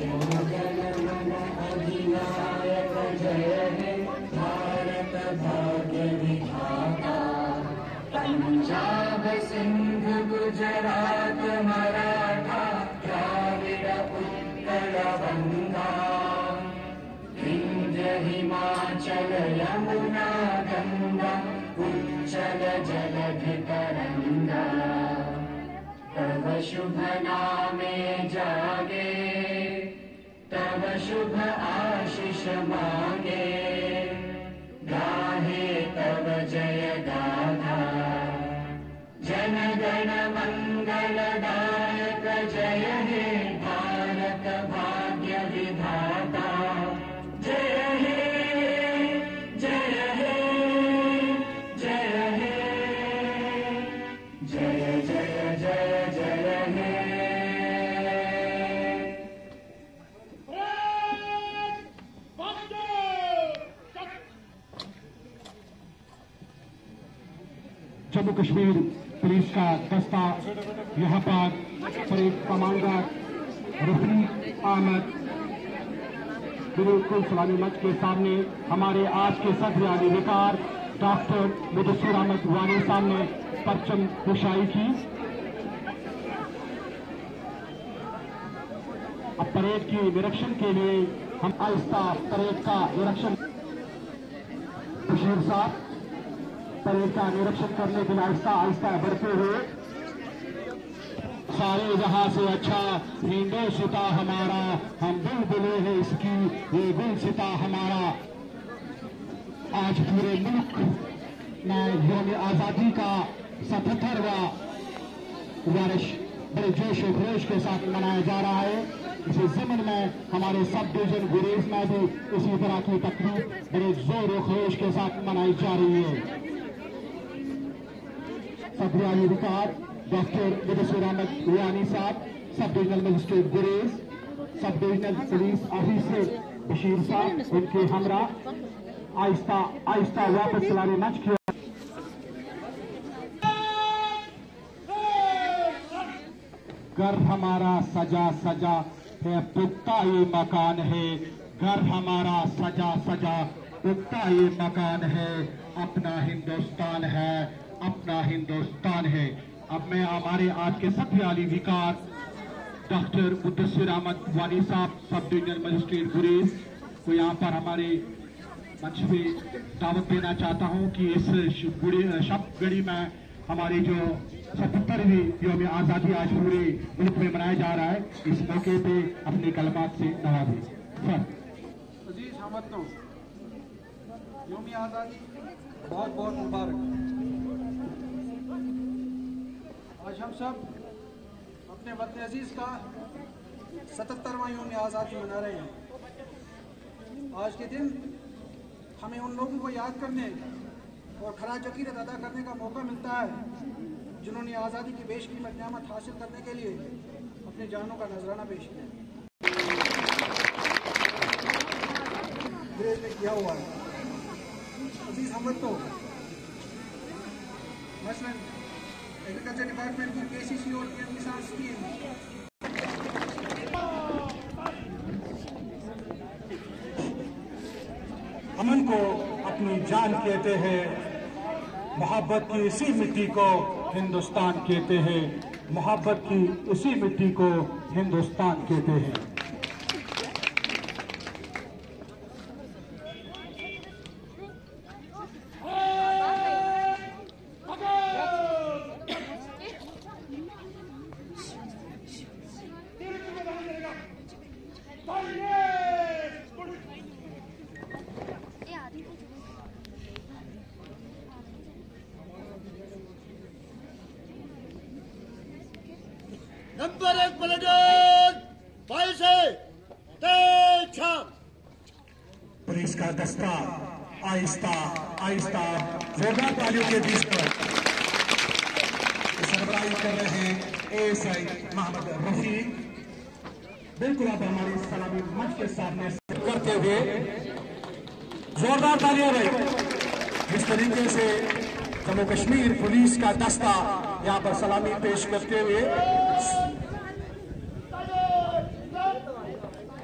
जनगण अधिनायक जय हे भारत भाग्य विधाता। पंजाब सिंध गुजरात मराठा द्राविड़ उत्कल बंगा, विंध्य हिमाचल यमुना गंगा उच्चल जलधि तरंगा। तव शुभ नामे जागे, तव शुभ आशीष मांगे, गाहे तव जय गाथा। जन गण मंगलदायक जय हे भारत भाग्य विधाता। जय हे जय हे जय हे जय जय जय जय हे। जम्मू कश्मीर पुलिस का दस्ता यहाँ पर परेड कमांडर रफीक अहमद बिल्कुल सलामी मंच के सामने हमारे आज के सदर अधिकार डॉक्टर मुदस्सिर अहमद वानी साहब ने परचम कुशाई की। अब परेड की निरीक्षण के लिए हम आहिस्ता परेड का निरीक्षण बशीर साहब परेड का निरीक्षण करने के लिए आहिस्ता आहिस्ता बढ़ते हुए। सारे जहां से अच्छा हिंदुस्ता हमारा, हम बुलबुलें हैं इसकी, ये गुलसिता हमारा। आज पूरे मुल्क में यौम आजादी का 77वां वर्ष बड़े जोश और खरोश के साथ मनाया जा रहा है। इसी ज़मीन में हमारे सब डिवीजन गुरेज में भी इसी तरह की तकरीब बड़े जोर और खरोश के साथ मनाई जा रही है। सदर अधिकार डॉक्टर मुदस्सिर अहमद वानी साहब, सब डिविजनल मजिस्ट्रेट गुरेज, sub divisional police officer Bashir साहब, उनके हमरा आहिस्ता आहिस्ता वापस चलाने मंच किया। घर हमारा सजा सजा है पुख्ता ये मकान है, घर हमारा सजा सजा पुख्ता ये मकान है, अपना हिंदुस्तान है, अपना हिंदुस्तान है। अब मैं हमारे आज के सदर अधिकार डॉक्टर मुदस्सिर अहमद वानी साहब, सब डिविजनल मजिस्ट्रेट गुरेज को यहाँ पर हमारे मंच पे दावत देना चाहता हूँ कि इस शब घड़ी में हमारी जो 77वीं यौम आज़ादी आज पूरे मुल्क में मनाया जा रहा है, इस मौके पे अपने कलमात से नवाजें। सर अजीज हमवतनों, यौम आज़ादी बहुत बहुत मुबारक। आज हम सब अपने वतन अजीज का 77वां यौम आज़ादी मना रहे हैं। आज के दिन हमें उन लोगों को याद करने और खराज अकीदत अदा करने का मौका मिलता है जिन्होंने आज़ादी की बेशकीमत नियामत हासिल करने के लिए अपनी जानों का नजराना पेश किया, गुरेज में किया हुआ है। अजीज हमवतनों, मसलन एग्रीकल्चर डिपार्टमेंट की केसीसी और पीएम किसान स्कीम, अमन को अपनी जान कहते हैं, मोहब्बत की इसी मिट्टी को हिंदुस्तान कहते हैं, मोहब्बत की इसी मिट्टी को हिंदुस्तान कहते हैं। नंबर 1 प्लेटून 22 तेज छाप। पुलिस का दस्ता आहिस्ता आहिस्ता जोरदार तालियों के बीच पर सरबराही कर रहे हैं एएसआई मोहम्मद रफीक। बिल्कुल अब हमारी सलामी मंच के सामने करते हुए जोरदार तालियां भाई। जिस तरीके से जम्मू कश्मीर पुलिस का दस्ता यहाँ पर सलामी पेश करते हुए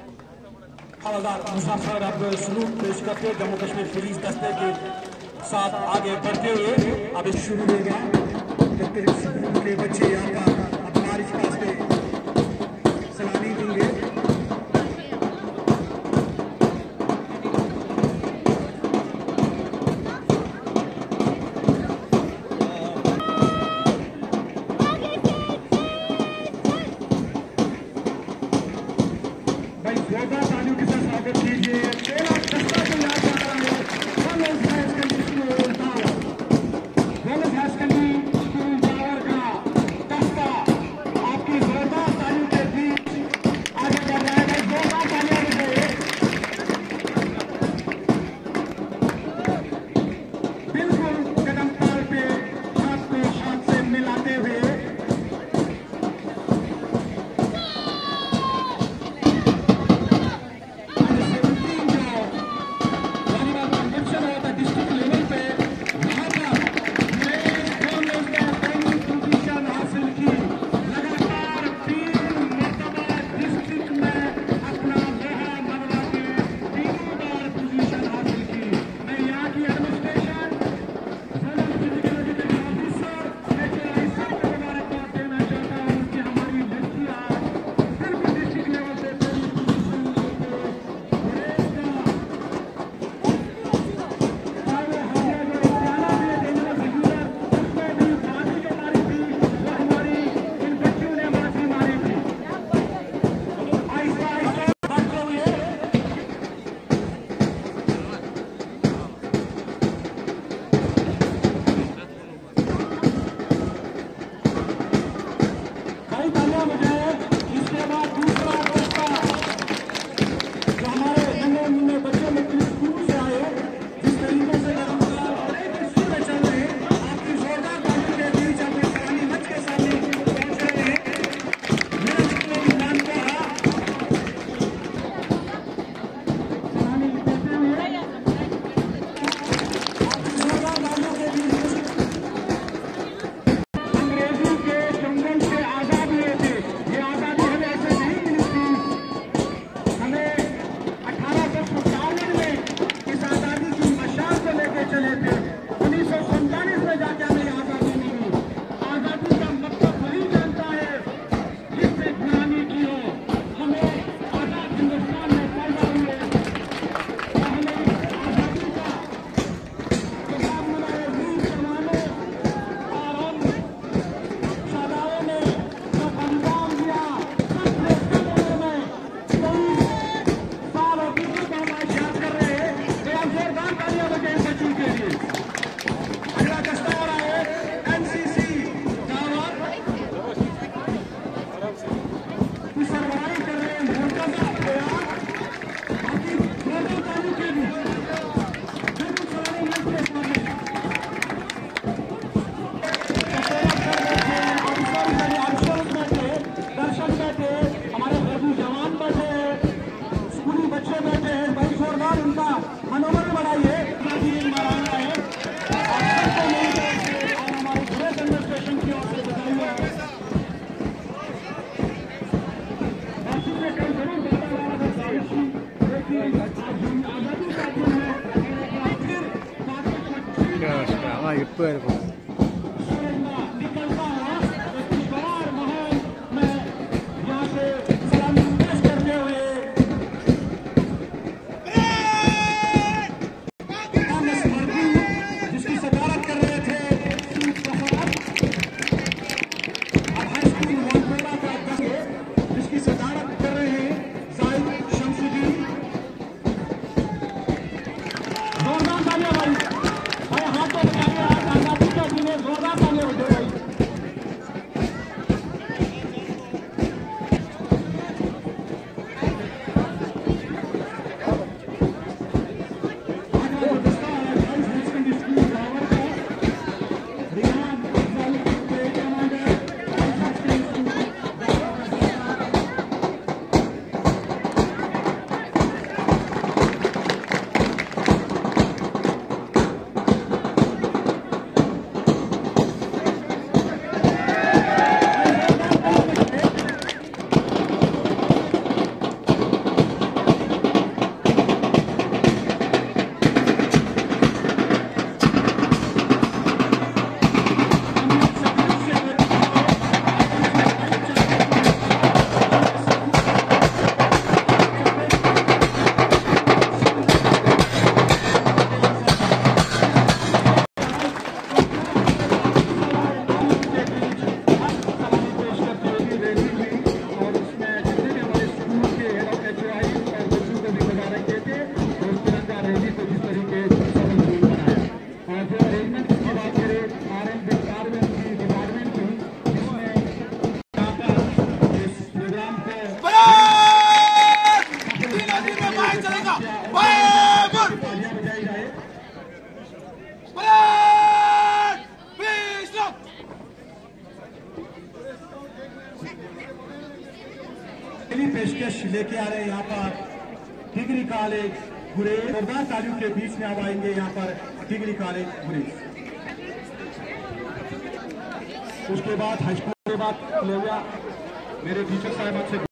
आवाज़ार मुसाफिर अब सलूट पेश करते जम्मू कश्मीर पुलिस दस्ते के साथ आगे बढ़ते हुए अब शुरू होगा। स्कूल के बच्चे यहाँ का अब बारिश पास पे सलामी देंगे। पहली पेशकश लेके आ रहे हैं यहाँ पर डिग्री कॉलेज गुरेज। जोरदार तालियों के बीच में अब आएंगे यहाँ पर डिग्री कॉलेज गुरेज। उसके बाद हाई स्कूल के बाद मेरे टीचर साहब से